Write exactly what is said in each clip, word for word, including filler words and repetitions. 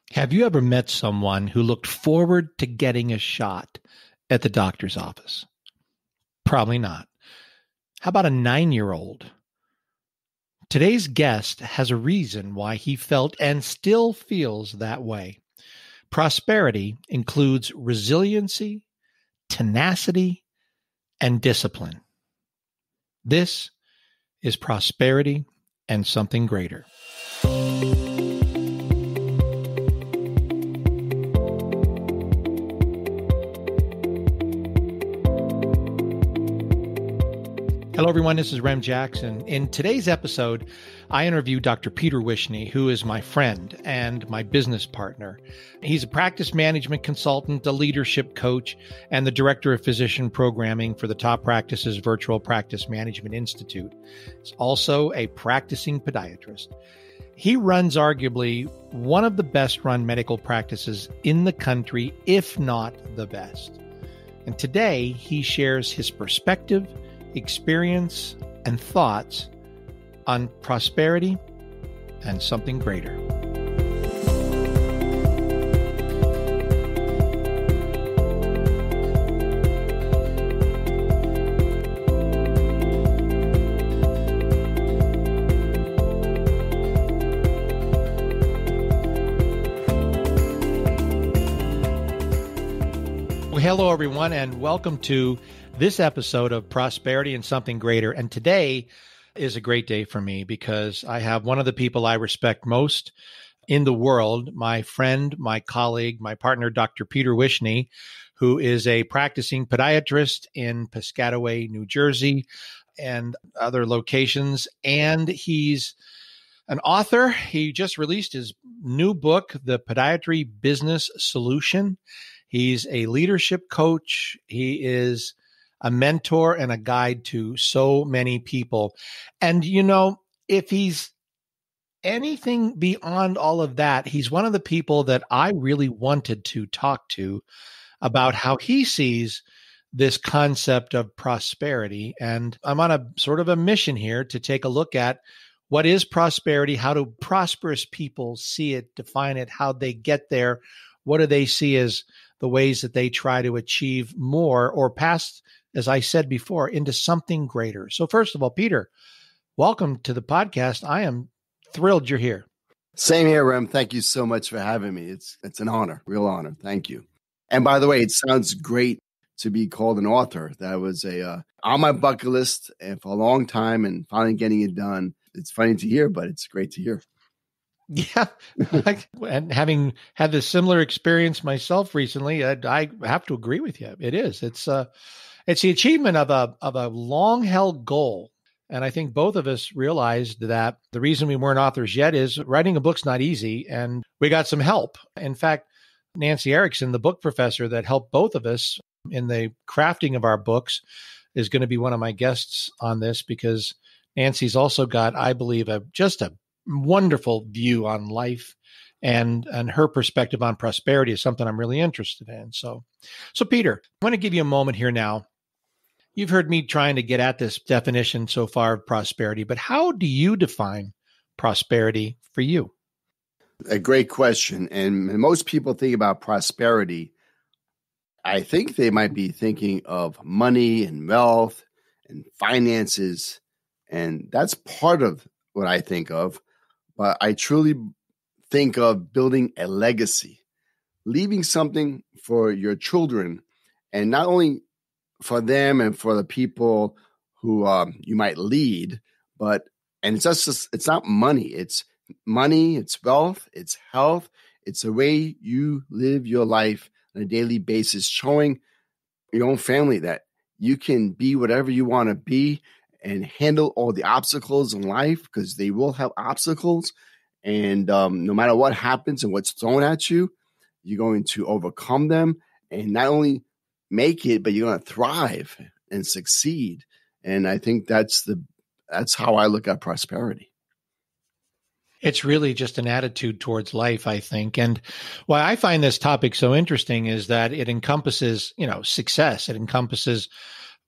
Have you ever met someone who looked forward to getting a shot at the doctor's office? Probably not. How about a nine-year-old? Today's guest has a reason why he felt and still feels that way. Prosperity includes resiliency, tenacity, and discipline. This is Prosperity and Something Greater. Hello, everyone. This is Rem Jackson. In today's episode, I interview Doctor Peter Wishney, who is my friend and my business partner. He's a practice management consultant, a leadership coach, and the director of physician programming for the Top Practices Virtual Practice Management Institute. He's also a practicing podiatrist. He runs arguably one of the best-run medical practices in the country, if not the best. And today, he shares his perspective, experience, and thoughts on prosperity and something greater. Well, hello, everyone, and welcome to this episode of Prosperity and Something Greater. And today is a great day for me because I have one of the people I respect most in the world, my friend, my colleague, my partner, Doctor Peter Wishney, who is a practicing podiatrist in Piscataway, New Jersey, and other locations. And he's an author. He just released his new book, The Podiatry Business Solution. He's a leadership coach. He is a mentor and a guide to so many people. And, you know, if he's anything beyond all of that, he's one of the people that I really wanted to talk to about how he sees this concept of prosperity. And I'm on a sort of a mission here to take a look at what is prosperity, how do prosperous people see it, define it, how they get there, what do they see as the ways that they try to achieve more or pass, as I said before, into something greater. So first of all, Peter, welcome to the podcast. I am thrilled you're here. Same here, Rem. Thank you so much for having me. It's it's an honor, real honor. Thank you. And by the way, it sounds great to be called an author. That was a uh, on my bucket list and for a long time, and finally getting it done. It's funny to hear, but it's great to hear. Yeah. And having had this similar experience myself recently, I, I have to agree with you. It is. It's uh, it's the achievement of a of a long held goal. And I think both of us realized that the reason we weren't authors yet is writing a book's not easy. And we got some help. In fact, Nancy Erickson, the book professor that helped both of us in the crafting of our books, is going to be one of my guests on this because Nancy's also got, I believe, a just a wonderful view on life, and and her perspective on prosperity is something I'm really interested in. So, so Peter, I want to give you a moment here now. You've heard me trying to get at this definition so far of prosperity, but how do you define prosperity for you? A great question. And most people think about prosperity, I think they might be thinking of money and wealth and finances, and that's part of what I think of. But I truly think of building a legacy, leaving something for your children, and not only for them and for the people who um, you might lead, but, and it's just, it's not money. It's money, it's wealth, it's health. It's the way you live your life on a daily basis, showing your own family that you can be whatever you want to be and handle all the obstacles in life, because they will have obstacles. And um, no matter what happens and what's thrown at you, you're going to overcome them and not only make it, but you're going to thrive and succeed. And I think that's the that's how I look at prosperity. It's really just an attitude towards life, I think. And why I find this topic so interesting is that it encompasses, you know, success. It encompasses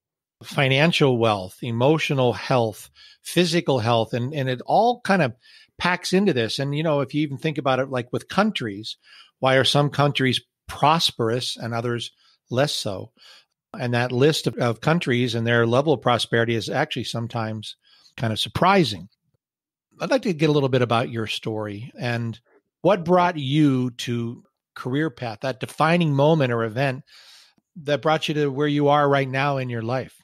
financial wealth, emotional health, physical health, and, and it all kind of packs into this. And, you know, if you even think about it, like with countries, why are some countries prosperous and others less so? And that list of, of countries and their level of prosperity is actually sometimes kind of surprising. I'd like to get a little bit about your story and what brought you to career path, that defining moment or event that brought you to where you are right now in your life.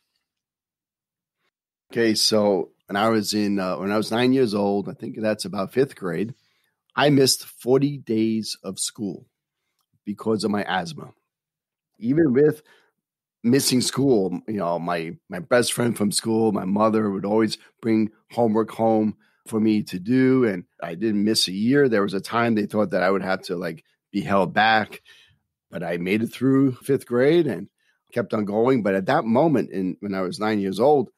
Okay, so when I was in uh, when I was nine years old, I think that's about fifth grade, I missed forty days of school because of my asthma. Even with missing school, you know, my my best friend from school, my mother would always bring homework home for me to do, and I didn't miss a year. There was a time they thought that I would have to like be held back, but I made it through fifth grade and kept on going. But at that moment, in when I was nine years old,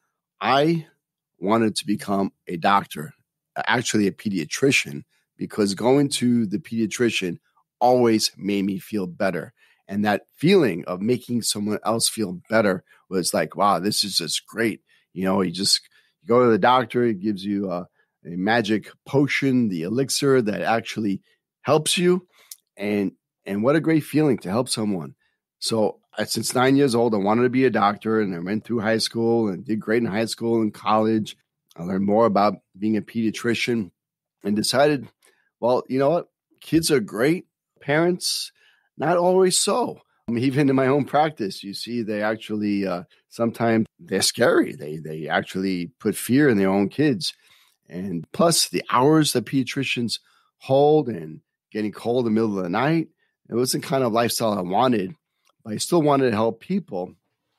I wanted to become a doctor, actually a pediatrician, because going to the pediatrician always made me feel better. And that feeling of making someone else feel better was like, wow, this is just great. You know, you just you go to the doctor, it gives you a, a magic potion, the elixir that actually helps you. And and what a great feeling to help someone. So uh, since nine years old, I wanted to be a doctor, and I went through high school and did great in high school and college. I learned more about being a pediatrician and decided, well, you know what? Kids are great. Parents, not always so. I mean, even in my own practice, you see they actually, uh, sometimes they're scary. They, they actually put fear in their own kids. And plus the hours that pediatricians hold and getting cold in the middle of the night, it wasn't the kind of lifestyle I wanted, but I still wanted to help people.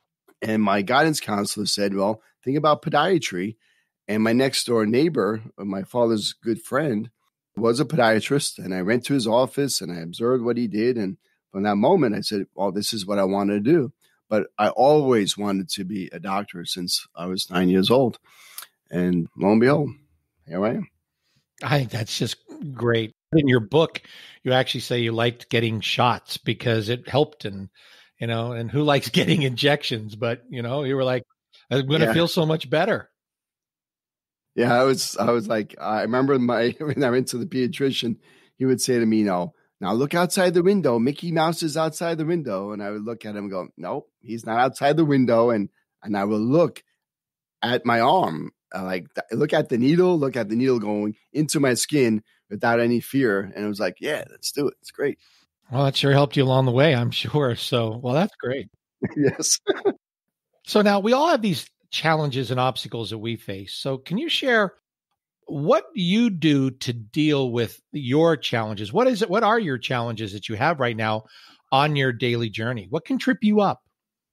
And my guidance counselor said, well, think about podiatry. And my next door neighbor, my father's good friend, was a podiatrist. And I went to his office and I observed what he did. And from that moment, I said, well, this is what I want to do. But I always wanted to be a doctor since I was nine years old. And lo and behold, here I am. I think that's just great. In your book, you actually say you liked getting shots because it helped, and you know, and who likes getting injections? But you know, you were like, I'm going to yeah. feel so much better. Yeah, I was. I was like, I remember my when I went to the pediatrician, he would say to me, "You know, now look outside the window. Mickey Mouse is outside the window," and I would look at him and go, "Nope, he's not outside the window." And and I would look at my arm, uh, like look at the needle, look at the needle going into my skin without any fear. And it was like, yeah, let's do it. It's great. Well, that sure helped you along the way, I'm sure. So, well, that's great. Yes. So now we all have these challenges and obstacles that we face. So can you share what you do to deal with your challenges? What is it? What are your challenges that you have right now on your daily journey? What can trip you up?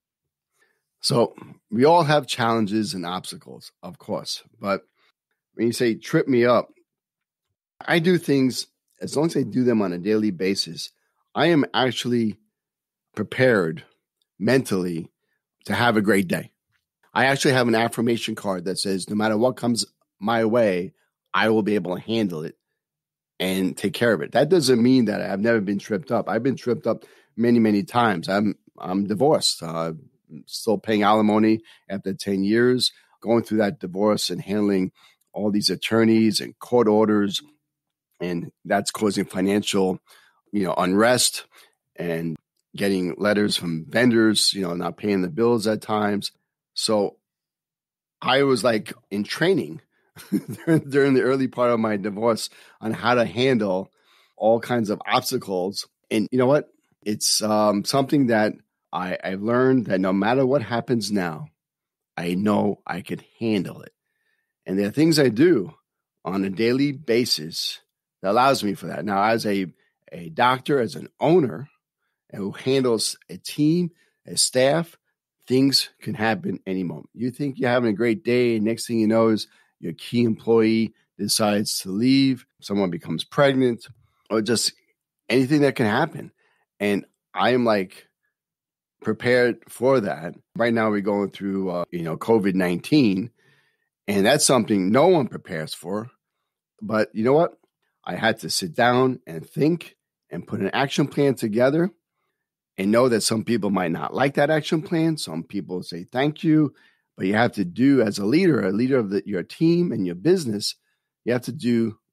So we all have challenges and obstacles, of course. But when you say trip me up, I do things, as long as I do them on a daily basis, I am actually prepared mentally to have a great day. I actually have an affirmation card that says, no matter what comes my way, I will be able to handle it and take care of it. That doesn't mean that I've never been tripped up. I've been tripped up many, many times. I'm I'm divorced, uh, still paying alimony after ten years, going through that divorce and handling all these attorneys and court orders. And that's causing financial, you know, unrest and getting letters from vendors, you know, not paying the bills at times. So I was like in training during the early part of my divorce on how to handle all kinds of obstacles. And you know what? It's um, something that I, I've learned that no matter what happens now, I know I could handle it. And there are things I do on a daily basis that allows me for that. Now, as a, a doctor, as an owner, and who handles a team, a staff, things can happen any moment. You think you're having a great day, and next thing you know is your key employee decides to leave, someone becomes pregnant, or just anything that can happen. And I am like prepared for that. Right now we're going through, uh, you know, COVID nineteen, and that's something no one prepares for. But you know what? I had to sit down and think and put an action plan together and know that some people might not like that action plan. Some people say thank you, but you have to do as a leader, a leader of the, your team and your business, you have to do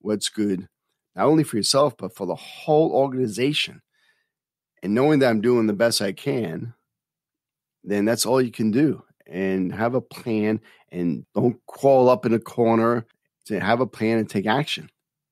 what's good, not only for yourself, but for the whole organization. And knowing that I'm doing the best I can, then that's all you can do. And have a plan and don't crawl up in a corner. To have a plan and take action.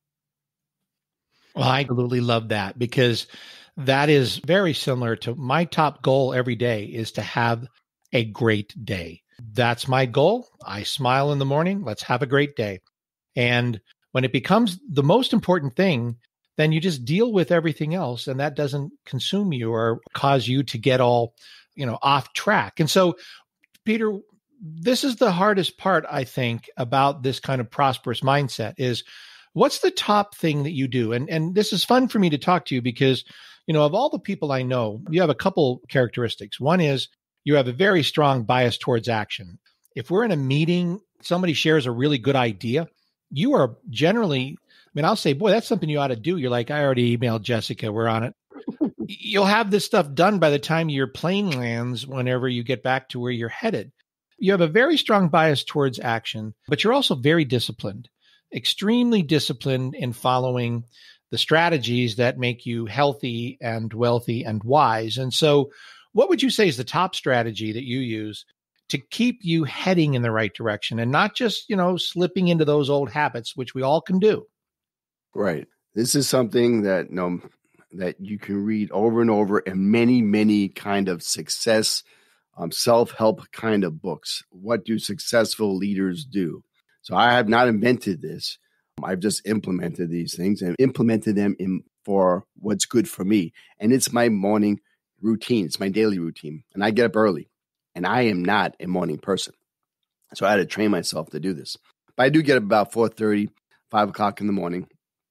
Well, I absolutely love that, because that is very similar to my top goal every day is to have a great day. That's my goal. I smile in the morning. Let's have a great day. And when it becomes the most important thing, then you just deal with everything else, and that doesn't consume you or cause you to get all, you know, off track. And so, Peter, this is the hardest part, I think, about this kind of prosperous mindset is what's the top thing that you do? And and this is fun for me to talk to you because, you know, of all the people I know, you have a couple characteristics. One is you have a very strong bias towards action. If we're in a meeting, somebody shares a really good idea, you are generally, I mean, I'll say, boy, that's something you ought to do. You're like, I already emailed Jessica. We're on it. You'll have this stuff done by the time your plane lands, whenever you get back to where you're headed. You have a very strong bias towards action, but you're also very disciplined, extremely disciplined in following the strategies that make you healthy and wealthy and wise. And so what would you say is the top strategy that you use to keep you heading in the right direction and not just, you know, slipping into those old habits, which we all can do? Right. This is something that, you know, that you can read over and over in many, many kind of success Um, self-help kind of books. What do successful leaders do? So I have not invented this. I've just implemented these things and implemented them in for what's good for me. And it's my morning routine. It's my daily routine. And I get up early. And I am not a morning person. So I had to train myself to do this. But I do get up about four thirty, five o'clock in the morning.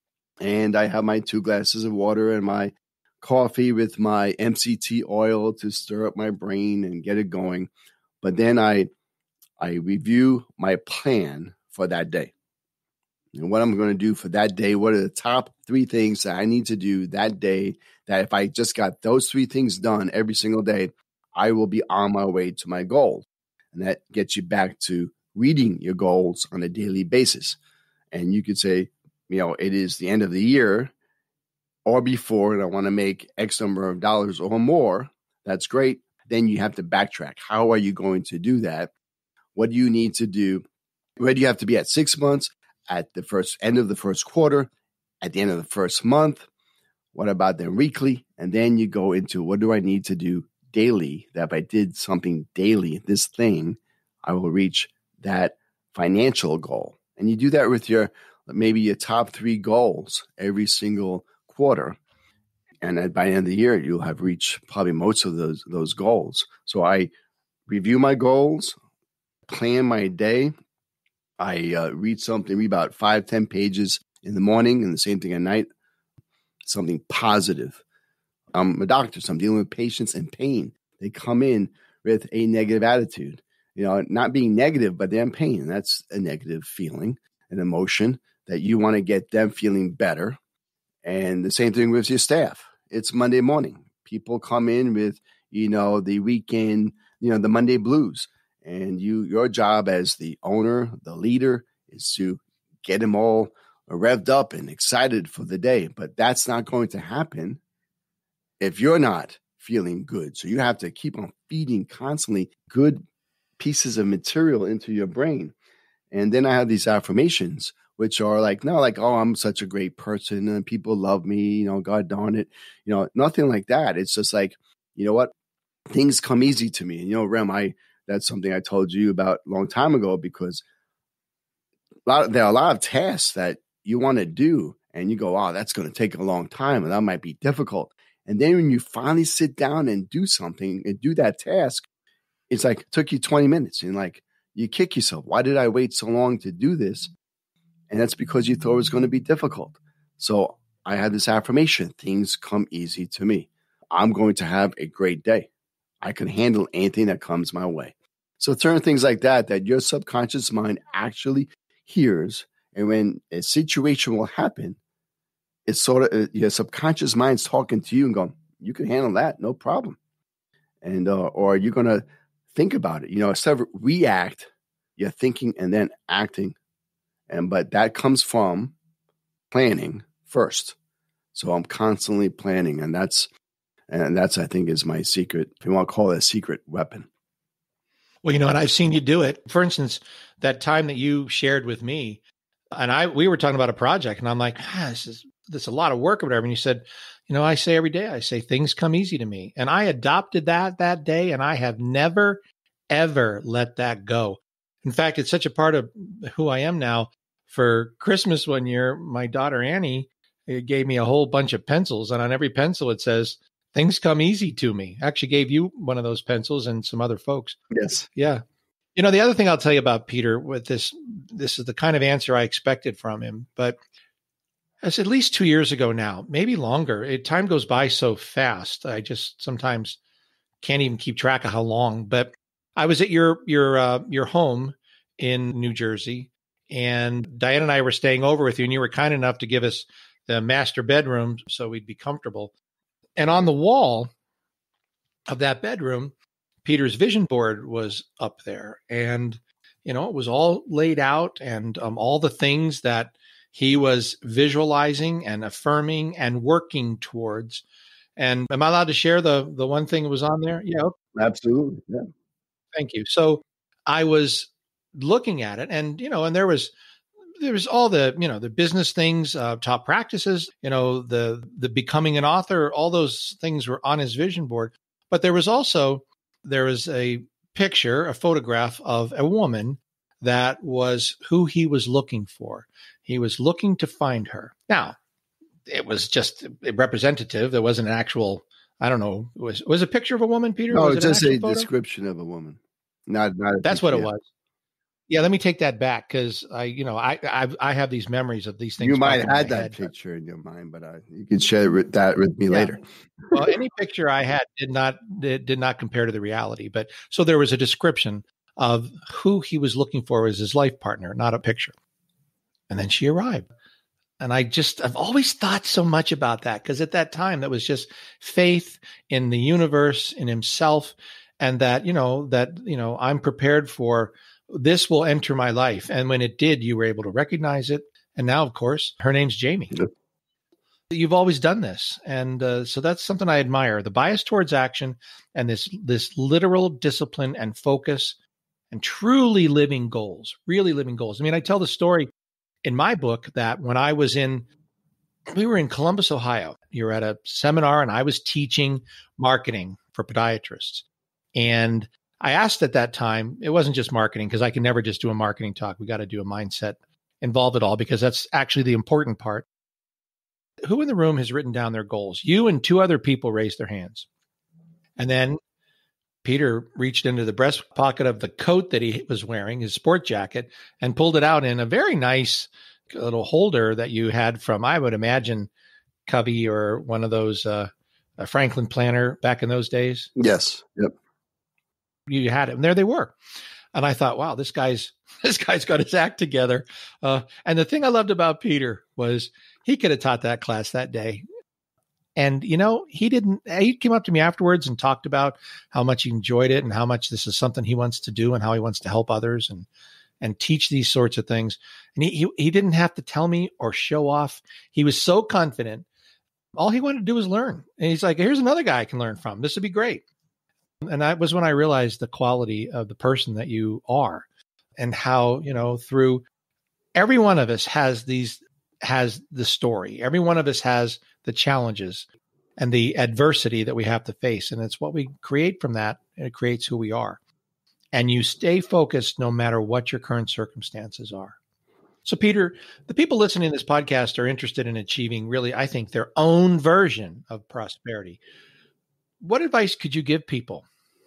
And I have my two glasses of water and my coffee with my M C T oil to stir up my brain and get it going. But then I I review my plan for that day. And what I'm going to do for that day, what are the top three things that I need to do that day, that if I just got those three things done every single day, I will be on my way to my goal. And that gets you back to reading your goals on a daily basis. And you could say, you know, it is the end of the year or before, and I want to make X number of dollars or more. That's great. Then you have to backtrack. How are you going to do that? What do you need to do? Where do you have to be at six months, at the first end of the first quarter, at the end of the first month? What about then weekly? And then you go into what do I need to do daily, that if I did something daily, this thing, I will reach that financial goal. And you do that with your, maybe your top three goals every single quarter. And by the end of the year, you'll have reached probably most of those, those goals. So I review my goals, plan my day. I uh, read something, read about five, ten pages in the morning and the same thing at night, something positive. I'm a doctor, so I'm dealing with patients in pain. They come in with a negative attitude, you know, not being negative, but they're in pain. That's a negative feeling, an emotion that you want to get them feeling better. And the same thing with your staff. It's Monday morning. People come in with, you know, the weekend, you know, the Monday blues. And you, your job as the owner, the leader, is to get them all revved up and excited for the day. But that's not going to happen if you're not feeling good. So you have to keep on feeding constantly good pieces of material into your brain. And then I have these affirmations, which are like, no, like, oh, I'm such a great person and people love me, you know, God darn it. You know, nothing like that. It's just like, you know what? Things come easy to me. And, you know, Rem, I, that's something I told you about a long time ago, because a lot of, there are a lot of tasks that you want to do and you go, oh, that's going to take a long time and that might be difficult. And then when you finally sit down and do something and do that task, it's like, it took you twenty minutes and like you kick yourself. Why did I wait so long to do this? And that's because you thought it was going to be difficult. So I had this affirmation, things come easy to me. I'm going to have a great day. I can handle anything that comes my way. So certain things like that, that your subconscious mind actually hears. And when a situation will happen, it's sort of your subconscious mind's talking to you and going, you can handle that, no problem. And, uh, or you're going to think about it. You know, instead of react, you're thinking and then acting. And, but that comes from planning first. So I'm constantly planning, and that's and that's I think is my secret. If you want to call it a secret weapon. Well, you know, and I've seen you do it. For instance, that time that you shared with me, and I we were talking about a project, and I'm like, ah, this is this is a lot of work or whatever. And you said, you know, I say every day, I say things come easy to me, and I adopted that that day, and I have never ever let that go. In fact, it's such a part of who I am now. For Christmas one year, my daughter Annie gave me a whole bunch of pencils, and on every pencil it says, things come easy to me. I actually gave you one of those pencils and some other folks. Yes. Yeah. You know, the other thing I'll tell you about Peter with this, this is the kind of answer I expected from him, but it's at least two years ago now, maybe longer. It, time goes by so fast. I just sometimes can't even keep track of how long, but I was at your, your, uh, your home in New Jersey, and Diane and I were staying over with you, and you were kind enough to give us the master bedroom so we'd be comfortable. And on the wall of that bedroom, Peter's vision board was up there, and, you know, it was all laid out, and um, all the things that he was visualizing and affirming and working towards. And am I allowed to share the, the one thing that was on there? Yeah. Absolutely. Yeah. Thank you. So I was looking at it, and, you know, and there was, there was all the, you know, the business things, uh, top practices, you know, the, the becoming an author, all those things were on his vision board. But there was also, there was a picture, a photograph of a woman that was who he was looking for. He was looking to find her. Now, it was just a representative. There wasn't an actual, I don't know, it was, was it a picture of a woman, Peter? No, was it's it just a photo? description of a woman. Not, not a That's picture, what it yeah. was. Yeah, let me take that back, because I, you know, I, I, I have these memories of these things. You might popping have in had my that head, picture in your mind, but uh, you can share with that with me Yeah. later. Well, any picture I had did not did, did not compare to the reality. But so there was a description of who he was looking for as his life partner, not a picture. And then she arrived. And I just, I've always thought so much about that, because at that time that was just faith in the universe, in himself, and that, you know, that, you know, I'm prepared for this will enter my life. And when it did, you were able to recognize it. And now, of course, her name's Jamie. Yep. You've always done this. And uh, so that's something I admire, the bias towards action and this, this literal discipline and focus and truly living goals, really living goals. I mean, I tell the story in my book that when I was in, we were in Columbus, Ohio. You were at a seminar, and I was teaching marketing for podiatrists. And I asked at that time, it wasn't just marketing, because I can never just do a marketing talk. We got to do a mindset, involve it all, because that's actually the important part. Who in the room has written down their goals? You and two other people raised their hands. And then Peter reached into the breast pocket of the coat that he was wearing, his sport jacket, and pulled it out in a very nice little holder that you had from, I would imagine, Covey or one of those uh, a Franklin Planner back in those days. Yes. Yep. You had it, and there they were. And I thought, wow, this guy's this guy's got his act together. Uh, and the thing I loved about Peter was he could have taught that class that day. And, you know, he didn't, he came up to me afterwards and talked about how much he enjoyed it and how much this is something he wants to do and how he wants to help others and, and teach these sorts of things. And he, he, he didn't have to tell me or show off. He was so confident. All he wanted to do was learn. And he's like, here's another guy I can learn from. This would be great. And that was when I realized the quality of the person that you are and how, you know, through every one of us has these, has the story. Every one of us has the challenges and the adversity that we have to face. And it's what we create from that. And it creates who we are. And you stay focused no matter what your current circumstances are. So, Peter, the people listening to this podcast are interested in achieving really, I think, their own version of prosperity. What advice could you give people?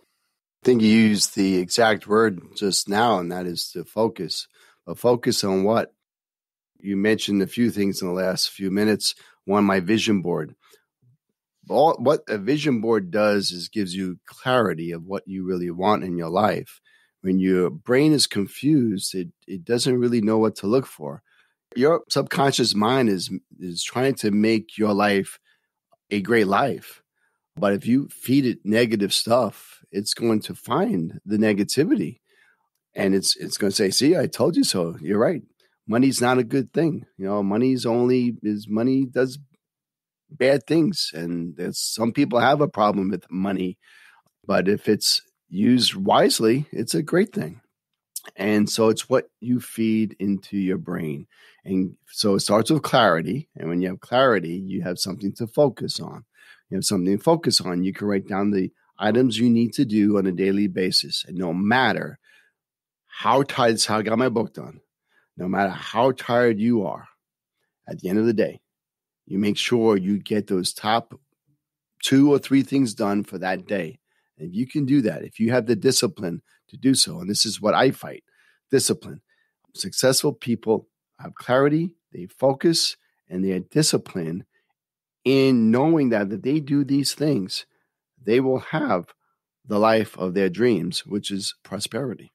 I think you used the exact word just now, and that is to focus. But focus on what? You mentioned a few things in the last few minutes. One, my vision board. All, what a vision board does is gives you clarity of what you really want in your life. When your brain is confused, it, it doesn't really know what to look for. Your subconscious mind is, is trying to make your life a great life. But if you feed it negative stuff, it's going to find the negativity. And it's it's going to say, see, I told you so. You're right. money's not a good thing. You know, money's only is money does bad things. And there's some people have a problem with money, but if it's used wisely, it's a great thing. And so it's what you feed into your brain. And so it starts with clarity. And when you have clarity, you have something to focus on. You have something to focus on. You can write down the items you need to do on a daily basis. And no matter how tired, this is how I got my book done, no matter how tired you are, at the end of the day, you make sure you get those top two or three things done for that day. And if you can do that, if you have the discipline to do so, and this is what I fight, discipline. Successful people have clarity, they focus, and they're disciplined in knowing that if they do these things, they will have the life of their dreams, which is prosperity.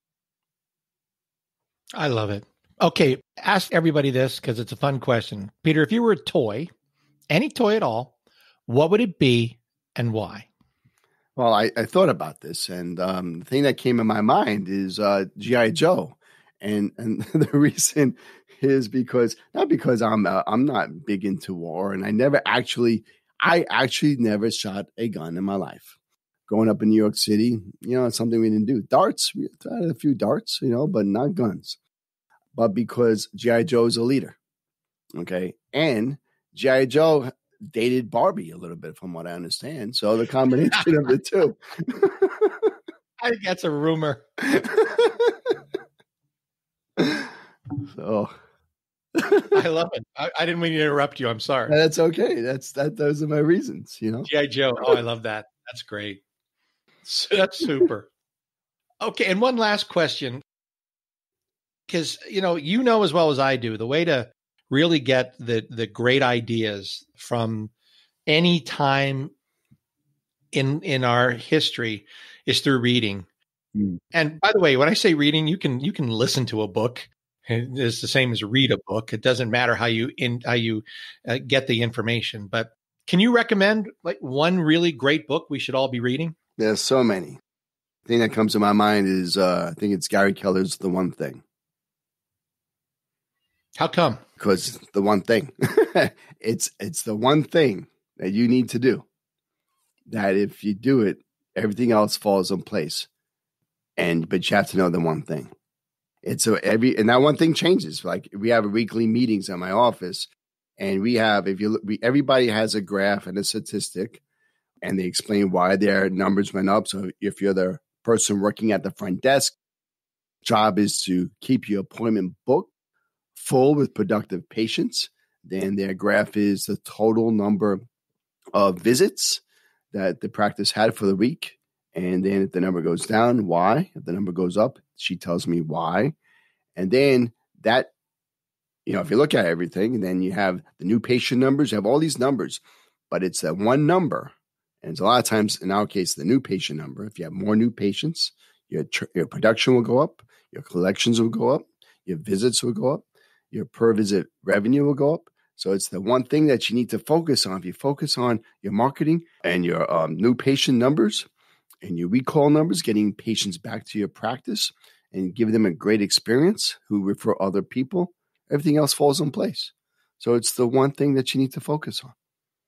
I love it. Okay, ask everybody this because it's a fun question. Peter, if you were a toy, any toy at all, what would it be and why? Well, I, I thought about this, and um, the thing that came in my mind is uh, G I. Joe, and and the reason is because not because I'm uh, I'm not big into war, and I never actually I actually never shot a gun in my life. Growing up in New York City, you know, it's something we didn't do. Darts, we had a few darts, you know, but not guns. But because G I. Joe is a leader, okay, and G I. Joe dated Barbie a little bit, from what I understand. So the combination of the two. I think that's a rumor. So I love it. I, I didn't mean to interrupt you. I'm sorry. That's okay. That's that. Those are my reasons. You know, G I. Joe. Oh, I love that. That's great. That's super. Okay, and one last question, because you know, you know as well as I do, the way to really get the the great ideas from any time in in our history is through reading. Mm. And by the way, when I say reading, you can you can listen to a book. It's the same as read a book. It doesn't matter how you in how you uh, get the information. But can you recommend like one really great book we should all be reading? There's so many. The thing that comes to my mind is uh, I think it's Gary Keller's The One Thing. How come? Because the one thing, it's it's the one thing that you need to do. That if you do it, everything else falls in place. And but you have to know the one thing. It's so every and that one thing changes. Like we have weekly meetings at my office, and we have if you look, we, everybody has a graph and a statistic, and they explain why their numbers went up. So if you're the person working at the front desk, job is to keep your appointment booked full with productive patients. Then their graph is the total number of visits that the practice had for the week. And then if the number goes down, why? If the number goes up, she tells me why. And then that, you know, if you look at everything, and then you have the new patient numbers, you have all these numbers, but it's that one number. And it's a lot of times, in our case, the new patient number. If you have more new patients, your, tr- your production will go up, your collections will go up, your visits will go up, your per visit revenue will go up. So it's the one thing that you need to focus on. If you focus on your marketing and your um, new patient numbers and your recall numbers, getting patients back to your practice and give them a great experience who refer other people, everything else falls in place. So it's the one thing that you need to focus on.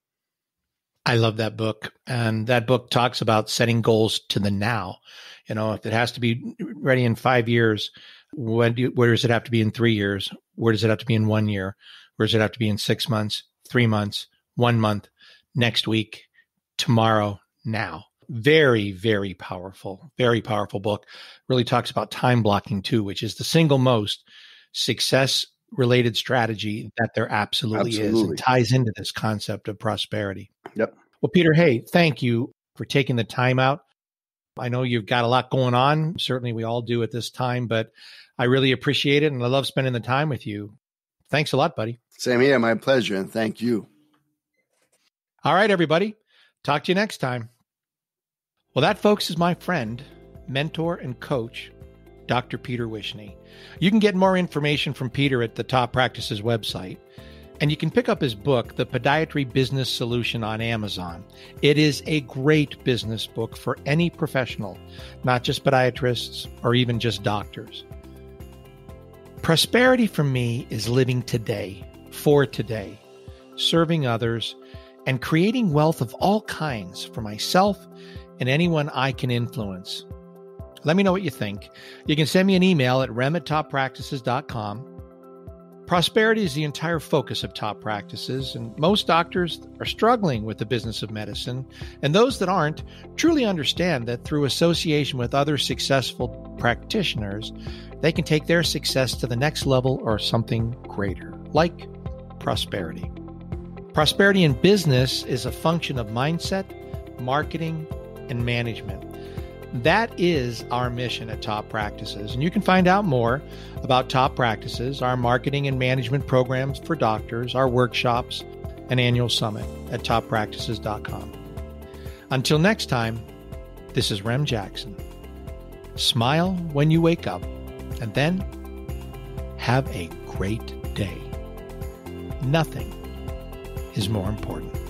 I love that book. And that book talks about setting goals to the now. You know, if it has to be ready in five years, when do you, where does it have to be in three years? Where does it have to be in one year? Where does it have to be in six months, three months, one month, next week, tomorrow, now? Very, very powerful, very powerful book. Really talks about time blocking too, which is the single most success related strategy that there absolutely, absolutely is, and ties into this concept of prosperity. Yep. Well, Peter, hey, thank you for taking the time out. I know you've got a lot going on. Certainly we all do at this time, but I really appreciate it. And I love spending the time with you. Thanks a lot, buddy. Same here. My pleasure. And thank you. All right, everybody. Talk to you next time. Well, that, folks, is my friend, mentor, and coach, Doctor Peter Wishney. You can get more information from Peter at the Top Practices website. And you can pick up his book, The Podiatry Business Solution, on Amazon. It is a great business book for any professional, not just podiatrists or even just doctors. Prosperity for me is living today, for today, serving others, and creating wealth of all kinds for myself and anyone I can influence. Let me know what you think. You can send me an email at rem at top practices dot com. Prosperity is the entire focus of Top Practices, and most doctors are struggling with the business of medicine, and those that aren't truly understand that through association with other successful practitioners, they can take their success to the next level or something greater, like prosperity. Prosperity in business is a function of mindset, marketing, and management. That is our mission at Top Practices, and you can find out more about Top Practices, our marketing and management programs for doctors, our workshops, and annual summit at top practices dot com. Until next time, this is Rem Jackson. Smile when you wake up, and then have a great day. Nothing is more important.